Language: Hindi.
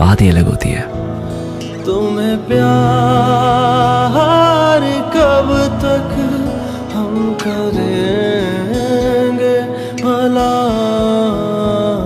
बात ही अलग होती है। तुम्हें प्यार कब तक हम करें।